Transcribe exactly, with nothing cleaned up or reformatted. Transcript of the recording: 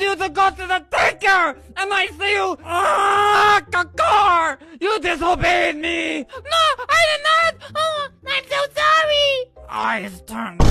you to go to the daycare, and I see you ah, car. You disobeyed me. No, I did not. Oh, I'm so sorry. Eyes turned